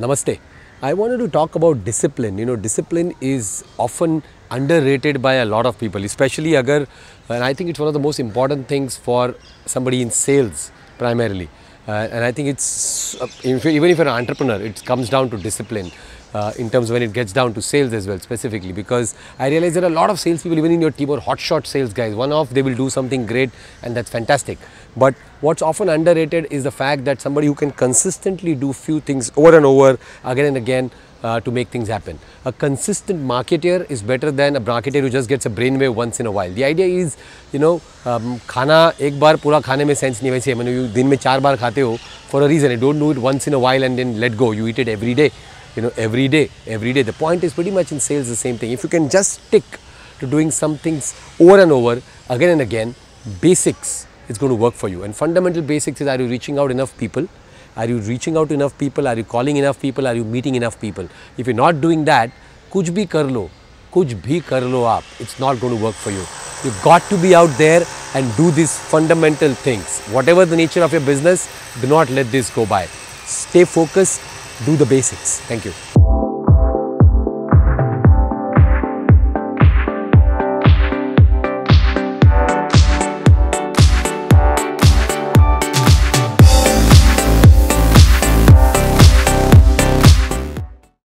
Namaste. I wanted to talk about discipline. Discipline is often underrated by a lot of people, especially and I think it's one of the most important things for somebody in sales primarily. And I think even if you're an entrepreneur, it comes down to discipline in terms of when it gets down to sales as well, specifically, because I realize there are a lot of salespeople even in your team or hotshot sales guys. One-off, they will do something great and that's fantastic. But what's often underrated is the fact that somebody who can consistently do few things over and over, again and again, to make things happen. A consistent marketer is better than a marketer who just gets a brainwave once in a while. The idea is, खाना एक बार पूरा खाने में sense नहीं वैसे है. दिन में 4 बार खाते हो for a reason. You don't do it once in a while and then let go. You eat it every day. Every day. The point is pretty much in sales the same thing. If you can just stick to doing some things over and over, again and again, basics, it's going to work for you. And fundamental basics is, are you reaching out enough people? Are you reaching out to enough people? Are you calling enough people? Are you meeting enough people? If you're not doing that, kuch bhi kar lo aap, it's not going to work for you. You've got to be out there and do these fundamental things. Whatever the nature of your business, do not let this go by. Stay focused, do the basics. Thank you.